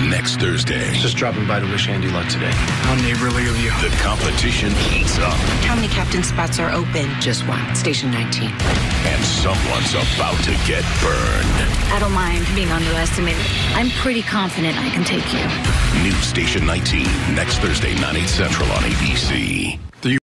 next Thursday. Just dropping by to wish Andy luck today. How neighborly of you. The competition heats up. How many captain spots are open? Just one. Station 19. And someone's about to get burned. I don't mind being underestimated. I'm pretty confident I can take you. New Station 19, next Thursday, 9, 8 Central on ABC.